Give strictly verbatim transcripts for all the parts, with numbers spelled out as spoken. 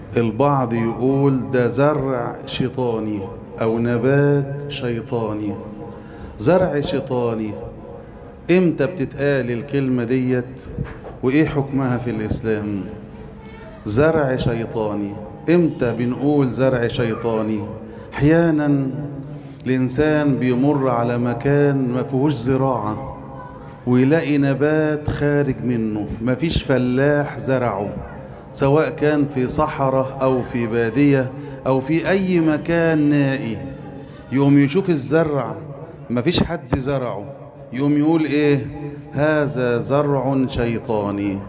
البعض يقول ده زرع شيطاني أو نبات شيطاني. زرع شيطاني، امتى بتتقال الكلمة ديت وايه حكمها في الإسلام؟ زرع شيطاني، امتى بنقول زرع شيطاني؟ احيانا الإنسان بيمر على مكان ما فيهوش زراعة ويلاقي نبات خارج منه، ما فيش فلاح زرعه، سواء كان في صحراء أو في بادية أو في أي مكان نائي. يقوم يشوف الزرع ما فيش حد زرعه، يقوم يقول إيه؟ هذا زرع شيطاني.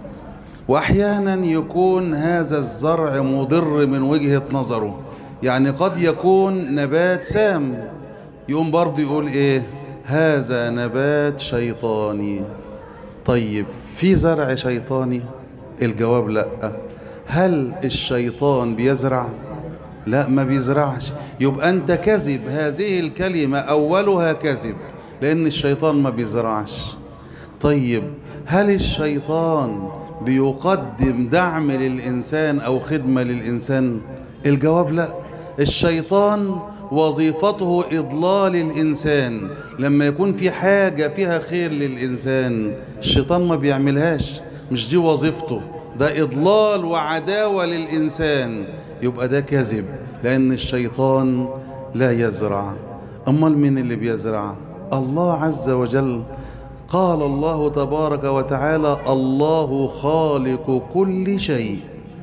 وأحيانا يكون هذا الزرع مضر من وجهة نظره، يعني قد يكون نبات سام، يقوم برضه يقول إيه؟ هذا نبات شيطاني. طيب في زرع شيطاني؟ الجواب لا. هل الشيطان بيزرع؟ لا، ما بيزرعش. يبقى أنت كذب، هذه الكلمة أولها كذب، لأن الشيطان ما بيزرعش. طيب هل الشيطان بيقدم دعم للإنسان أو خدمة للإنسان؟ الجواب لا. الشيطان وظيفته إضلال الإنسان. لما يكون في حاجة فيها خير للإنسان الشيطان ما بيعملهاش، مش دي وظيفته، ده إضلال وعداوة للإنسان. يبقى ده كذب، لأن الشيطان لا يزرع. أمال مين اللي بيزرع؟ الله عز وجل. قال الله تبارك وتعالى: الله خالق كل شيء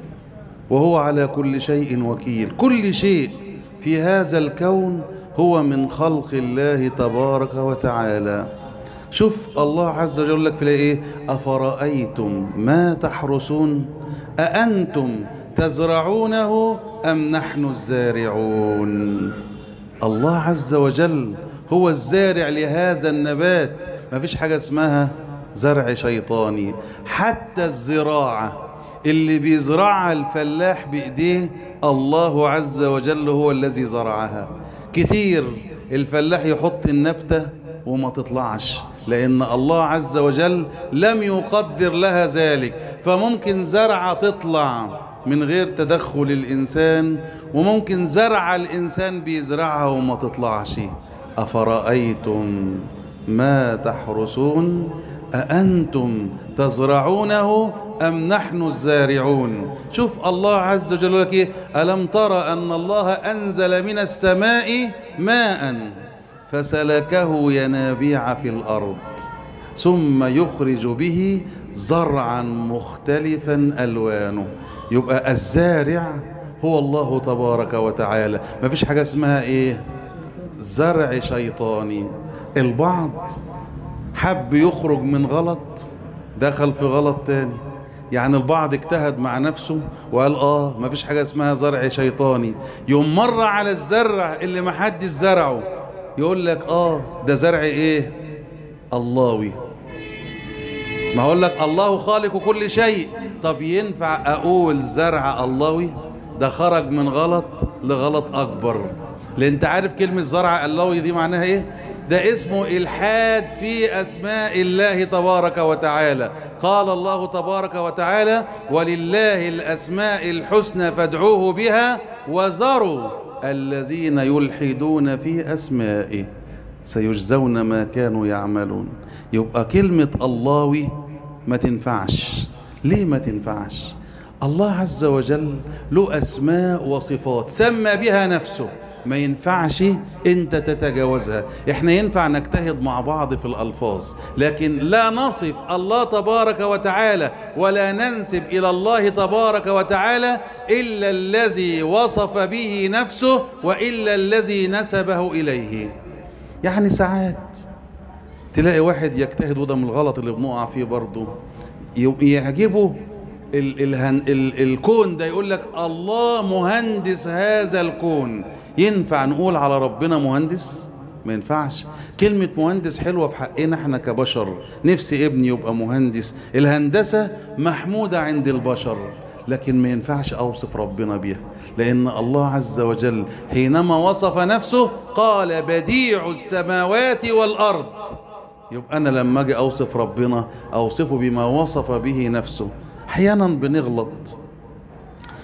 وهو على كل شيء وكيل. كل شيء في هذا الكون هو من خلق الله تبارك وتعالى. شوف الله عز وجل لك في ايه: أفرأيتم ما تحرسون أأنتم تزرعونه أم نحن الزارعون. الله عز وجل هو الزارع لهذا النبات، ما فيش حاجة اسمها زرع شيطاني. حتى الزراعة اللي بيزرعها الفلاح بإيديه الله عز وجل هو الذي زرعها. كتير الفلاح يحط النبتة وما تطلعش، لأن الله عز وجل لم يقدر لها ذلك. فممكن زرعة تطلع من غير تدخل الإنسان، وممكن زرع الإنسان بيزرعها وما تطلعش. أفرأيتم ما تحرسون أأنتم تزرعونه أم نحن الزارعون. شوف الله عز وجل لك إيه: ألم ترى أن الله أنزل من السماء ماء فسلكه ينابيع في الأرض ثم يخرج به زرعا مختلفا ألوانه. يبقى الزارع هو الله تبارك وتعالى. ما فيش حاجة اسمها إيه؟ زرع شيطاني. البعض حب يخرج من غلط دخل في غلط تاني. يعني البعض اجتهد مع نفسه وقال اه ما فيش حاجة اسمها زرع شيطاني، يوم مر على الزرع اللي ما حدش زرعه يقول لك اه ده زرع ايه؟ اللهوي. ما هقول لك الله خالق كل شيء، طب ينفع اقول زرع اللهوي؟ ده خرج من غلط لغلط اكبر. لان انت عارف كلمة زرع اللهوي دي معناها ايه؟ ده اسمه إلحاد في أسماء الله تبارك وتعالى. قال الله تبارك وتعالى: ولله الأسماء الحسنى فادعوه بها وذروا الذين يلحدون في أسمائه سيجزون ما كانوا يعملون. يبقى كلمة اللهوي ما تنفعش. ليه ما تنفعش؟ الله عز وجل له أسماء وصفات سمى بها نفسه، ما ينفعش انت تتجاوزها. احنا ينفع نجتهد مع بعض في الألفاظ، لكن لا نصف الله تبارك وتعالى ولا ننسب إلى الله تبارك وتعالى إلا الذي وصف به نفسه وإلا الذي نسبه إليه. يعني ساعات تلاقي واحد يجتهد، وده من الغلط اللي بنقع فيه برضه، يعجبه ال ال ال الكون ده، يقول لك الله مهندس هذا الكون. ينفع نقول على ربنا مهندس؟ ما ينفعش. كلمة مهندس حلوة في حقنا احنا كبشر، نفسي ابني يبقى مهندس، الهندسة محمودة عند البشر، لكن ما ينفعش أوصف ربنا بيها، لأن الله عز وجل حينما وصف نفسه قال: بديع السماوات والأرض. يبقى أنا لما أجي أوصف ربنا أوصفه بما وصف به نفسه. أحيانا بنغلط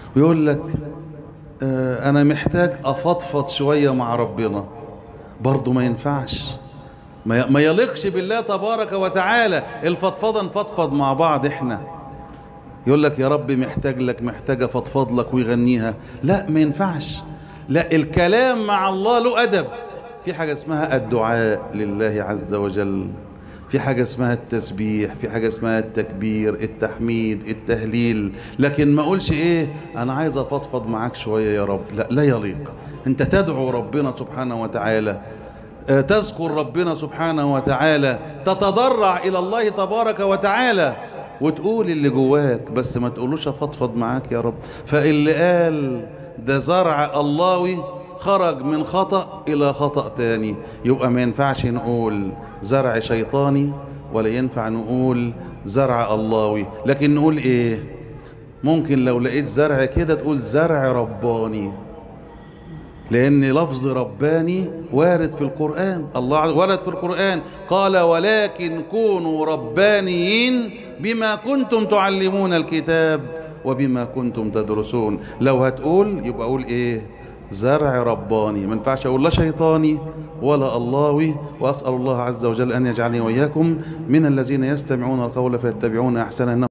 ويقول لك آه أنا محتاج أفضفض شوية مع ربنا، برضه ما ينفعش، ما ما يليقش بالله تبارك وتعالى. الفضفضة نفضفض مع بعض احنا. يقول لك يا رب محتاج لك، محتاج أفضفض لك، ويغنيها. لا ما ينفعش. لا، الكلام مع الله له أدب. في حاجة اسمها الدعاء لله عز وجل، في حاجة اسمها التسبيح، في حاجة اسمها التكبير، التحميد، التهليل. لكن ما اقولش ايه انا عايز افضفض معاك شوية يا رب، لا لا يليق. انت تدعو ربنا سبحانه وتعالى، تذكر ربنا سبحانه وتعالى، تتضرع إلى الله تبارك وتعالى، وتقول اللي جواك، بس ما تقولوش أفضفض معاك يا رب. فاللي قال ده زرع اللهوي خرج من خطأ إلى خطأ تاني. يبقى ما ينفعش نقول زرع شيطاني، ولا ينفع نقول زرع اللهوي. لكن نقول إيه؟ ممكن لو لقيت زرع كده تقول زرع رباني، لأن لفظ رباني وارد في القرآن. الله ورد في القرآن قال ولكن كونوا ربانيين بما كنتم تعلمون الكتاب وبما كنتم تدرسون. لو هتقول يبقى أقول إيه؟ زرع رباني. ما ينفعش أقول لا شيطاني ولا اللهوي. وأسأل الله عز وجل أن يجعلني وإياكم من الذين يستمعون القول فيتبعون أحسنه.